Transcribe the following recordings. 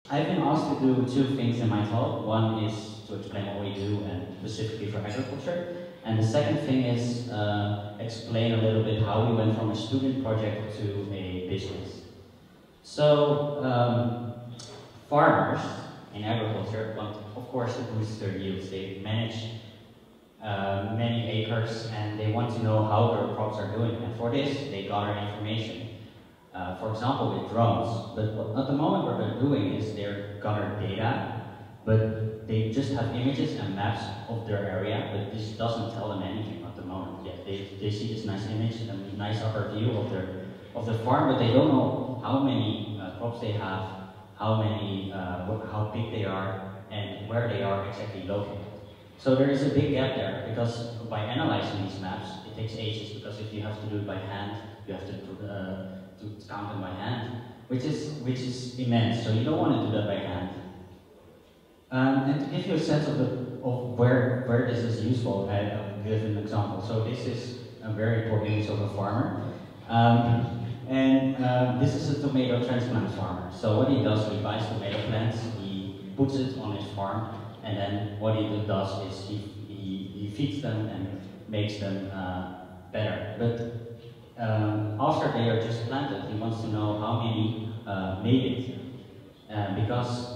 I've been asked to do two things in my talk. One is to explain what we do and specifically for agriculture. And the second thing is explain a little bit how we went from a student project to a business. So farmers in agriculture want, of course, to boost their yields. They manage many acres and they want to know how their crops are doing. And for this, they gather information. For example, with drones. But at the moment, what they're doing is they're gather data, but they just have images and maps of their area, but this doesn't tell them anything at the moment. Yeah, they see this nice image and a nice upper view of the farm, but they don't know how many crops they have, how big they are, and where they are exactly located. So there is a big gap there, because by analyzing these maps, it takes ages, because if you have to do it by hand, you have to count them by hand, which is immense. So you don't want to do that by hand. And to give you a sense of where this is useful, I'll give an example. So this is a very poor image of a farmer. This is a tomato transplant farmer. So what he does, he buys tomato plants, he puts it on his farm, and then what he does is he feeds them and makes them better. But after they are just planted, he wants to know how many made it, because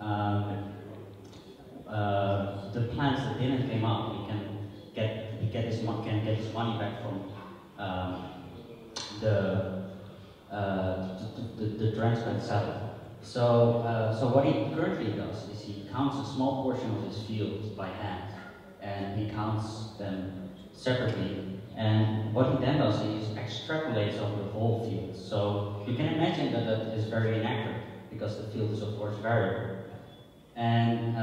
the plants that didn't come up, he can get his money back from the transplant seller. So what he currently does is he counts a small portion of his fields by hand, and he counts them separately. And what he then does is extrapolates over the whole field. So you can imagine that that is very inaccurate, because the field is of course variable. And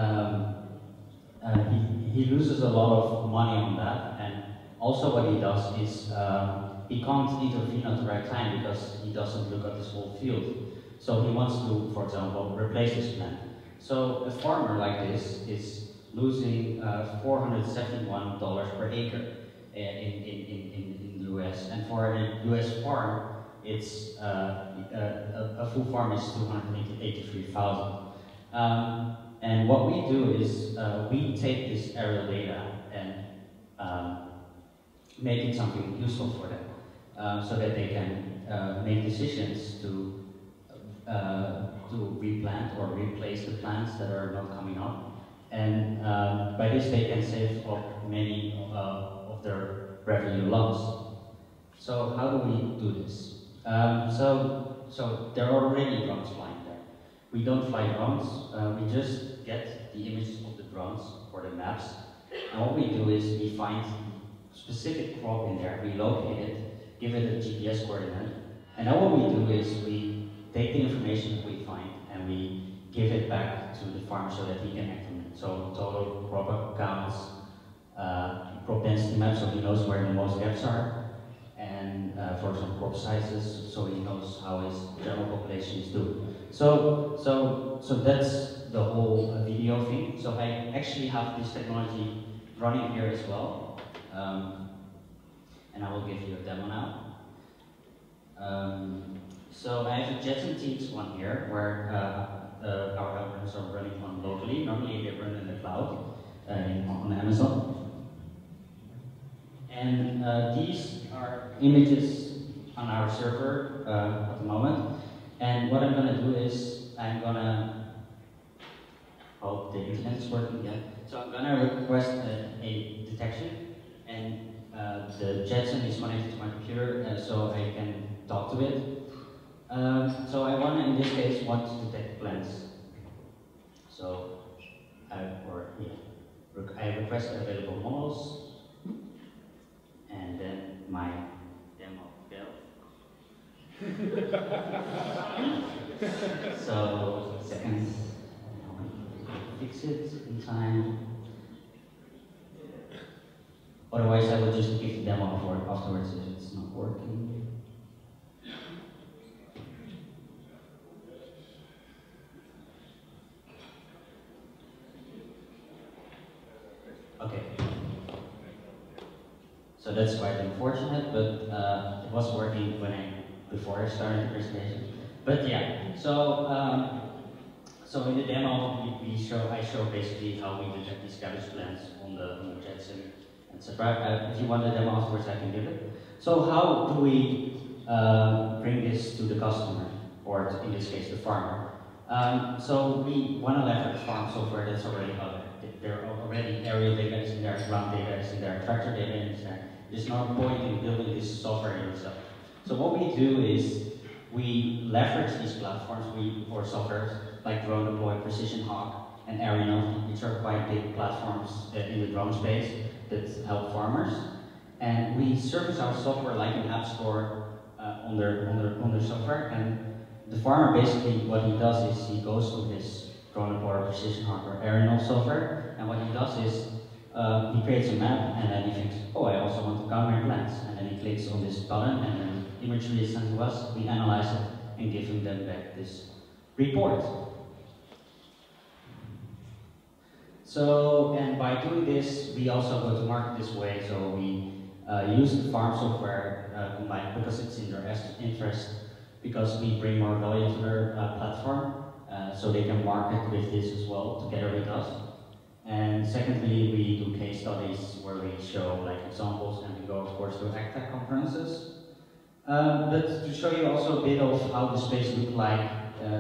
he loses a lot of money on that. And also what he does is he can't intervene at the right time, because he doesn't look at this whole field. So he wants to, for example, replace this plant. So a farmer like this is losing $471 per acre in the US, and for a US farm, it's a full farm is 283,000. And what we do is we take this aerial data and make it something useful for them, so that they can make decisions to replant or replace the plants that are not coming up. And by this they can save up many of their revenue loss. So how do we do this? So there are already drones flying there. We don't fly drones, we just get the images of the drones or the maps. And what we do is we find specific crop in there, we locate it, give it a GPS coordinate. And then what we do is we take the information that we find and we give it back to the farmer so that he can act on it. So total crop counts, crop density map, so he knows where the most gaps are, and for example crop sizes, so he knows how his general population is doing. So that's the whole video thing. So I actually have this technology running here as well, and I will give you a demo now. So I have a Jetson Teams one here, where our algorithms are running on locally. Normally they run in the cloud on Amazon. And these are images on our server at the moment. And what I'm going to do is I'm going to hope the internet is working again. So I'm going to request a detection, and the Jetson is connected to my computer, so I can talk to it. So I want, in this case, want to detect plants. So I request available models, and then my demo failed. So seconds, fix it in time. Otherwise, I will just give the demo afterwards if it's not working. Okay. So that's quite unfortunate, but it was working before I started the presentation. But yeah, so So in the demo, I show basically how we detect these cabbage plants on the Jetson, etc. If you want the demo afterwards, I can give it. So how do we bring this to the customer, or in this case, the farmer? So we want to leverage farm software that's already out there. There are already aerial data is in there, ground data is in there, tractor data is there. There's no point in building this software yourself. So what we do is we leverage these platforms or softwares like Drone Deploy, Precision Hawk, and Aerial, which are quite big platforms in the drone space that help farmers. And we service our software like an app store on their software. And the farmer basically, what he does is he goes to his Drone Deploy, Precision Hawk, or Aerial software, and what he does is he creates a map, and then he thinks, oh, I also want to count my plants. And then he clicks on this button, and then the imagery is sent to us, we analyze it, and give him then back this report. So, and by doing this, we also go to market this way. So we use the farm software combined because it's in their interest, because we bring more value to their platform, so they can market with this as well together with us. And secondly, we do case studies where we show like examples, and we go, of course, to ACTA conferences. But to show you also a bit of how the space looks like,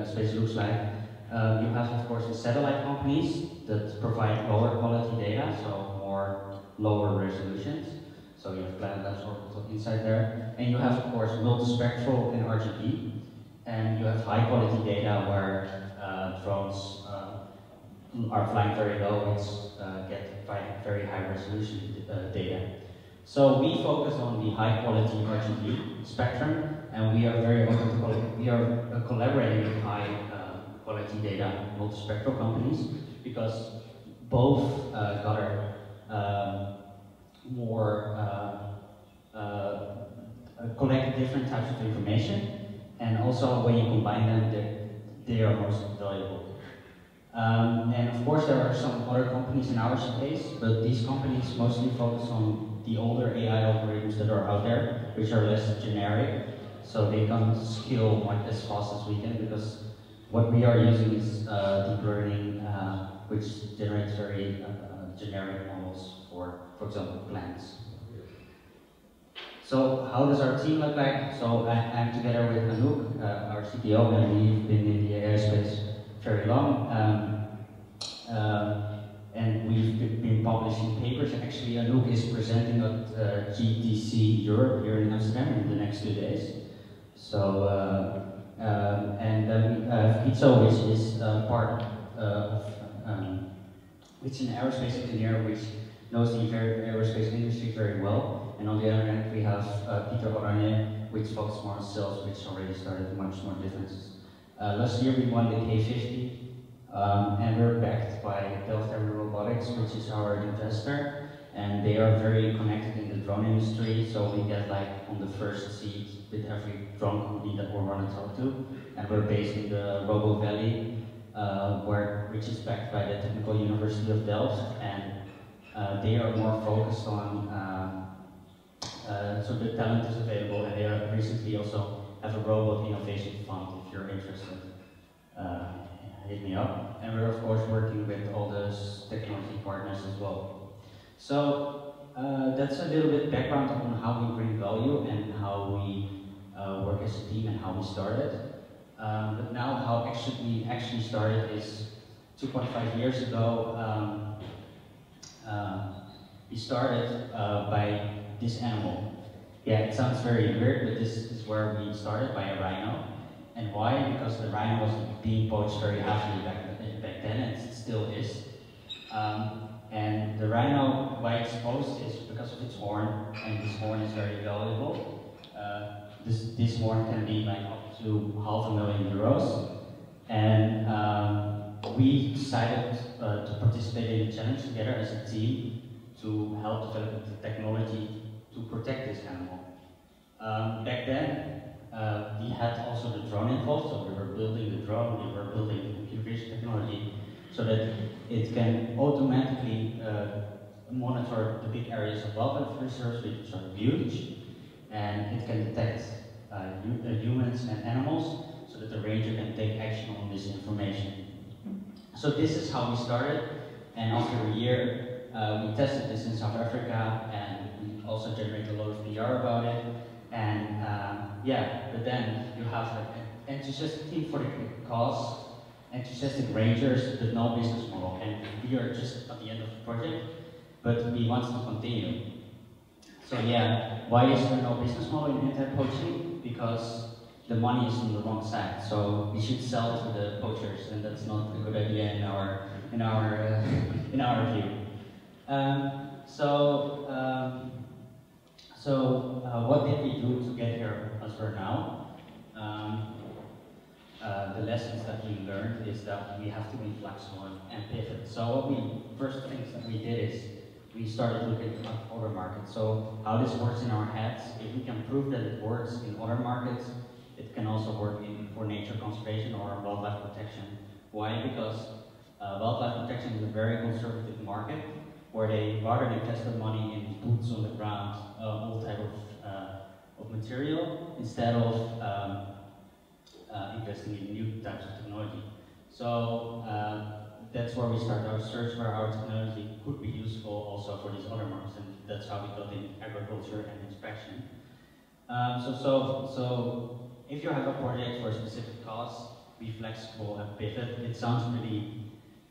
you have, of course, the satellite companies that provide lower quality data, so lower resolutions. So you have Planet Labs Orbital inside there, and you have, of course, multispectral and RGB, and you have high quality data where drones are flying very low, which get very high resolution data. So we focus on the high quality RGB spectrum, and we are very open to we are collaborating with high quality data multispectral companies, because both gather collect different types of information, and also when you combine them, they are most valuable. And of course, there are some other companies in our space, but these companies mostly focus on the older AI algorithms that are out there, which are less generic, so they can't scale quite as fast as we can, because what we are using is deep learning, which generates very generic models for example, plants. So how does our team look like? So I'm together with Anouk, our CTO, and we've been in the AI space very long. And we've been publishing papers. Actually, Anouk is presenting at GTC Europe here in Amsterdam in the next 2 days. So, and then we have Itzo, which is part of, which is an aerospace engineer which knows the aerospace industry very well. And on the other hand, we have Peter Oranje, which focuses more on sales, which already started much more differences. Last year we won the K50, and we're backed by Delta Robotics, which is our investor, and they are very connected in the drone industry, so we get like on the first seat with every drone company that we want to talk to. And we're based in the Robo Valley, which is backed by the Technical University of Delft, and they are more focused on, so the talent is available, and they are recently also have a robot innovation fund if you're interested. Hit me up. And we're of course working with all those technology partners as well. So that's a little bit background on how we bring value and how we work as a team and how we started. But now how we actually started is 2.5 years ago. We started by this animal. Yeah, it sounds very weird, but this is where we started, by a rhino. And why? Because the rhino was being poached very heavily back then, and it still is. And the rhino, why it's poached, is because of its horn, and this horn is very valuable. This horn can be like up to €500,000. And we decided to participate in the challenge together as a team to help develop the technology to protect this animal. Back then, we had also the drone involved, so we were building the drone, we were building the computer vision technology, so that it can automatically monitor the big areas of wildlife reserves, which are huge, and it can detect humans and animals, so that the ranger can take action on this information. So this is how we started, and after a year, we tested this in South Africa, and we also generated a lot of PR about it. And yeah, but then you have like an enthusiastic team for the cause, enthusiastic rangers, but no business model. And we are just at the end of the project, but we want to continue. So yeah, why is there no business model in anti-poaching? Because the money is on the wrong side. So we should sell to the poachers, and that's not a good idea in our in our view. What did we do to get here as we're now? The lessons that we learned is that we have to be flexible and pivot. So first things that we did is we started looking at other markets. So how this works in our heads, if we can prove that it works in other markets, it can also work for nature conservation or wildlife protection. Why? Because wildlife protection is a very conservative market where they rather invest the money in boots on the ground, all type of material, instead of investing in new types of technology. So that's where we started our search where our technology could be useful also for these other markets, and that's how we got in agriculture and inspection. So if you have a project for a specific cause, be flexible and pivot. It sounds really,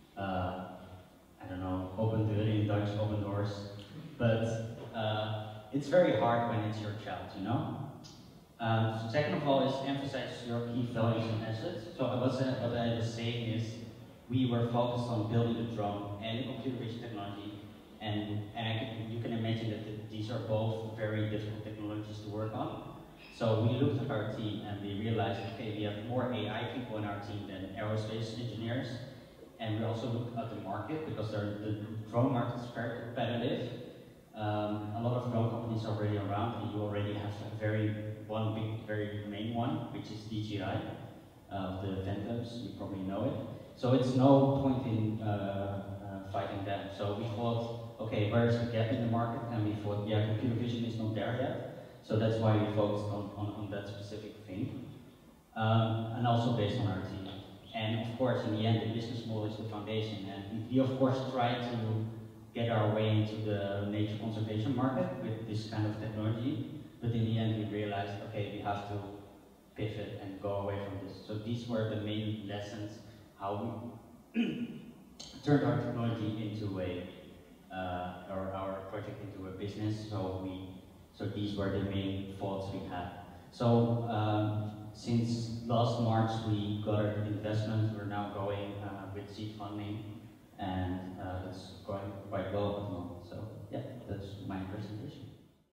I don't know, open deur in Dutch, open doors, but it's very hard when it's your child, you know? Second of all is emphasize your key values and assets. So what I was saying is we were focused on building the drone and the computer vision technology, and you can imagine that these are both very difficult technologies to work on. So we looked at our team and we realized, okay, we have more AI people in our team than aerospace engineers, and we also looked at the market because the drone market is very competitive. A lot of drone companies are already around, and you already have one big, very main one, which is DJI, the Phantoms, you probably know it. So it's no point in fighting them. So we thought, okay, where is the gap in the market? And we thought, yeah, computer vision is not there yet. So that's why we focused on that specific thing. And also based on our team. And of course, in the end, the business model is the foundation. And we of course try to get our way into the nature conservation market with this kind of technology. But in the end, we realized, okay, we have to pivot and go away from this. So these were the main lessons, how we turned our technology into or our project into a business. So these were the main thoughts we had. So since last March, we got our investment. We're now going with seed funding, and it's going quite well at the moment. So yeah, that's my presentation.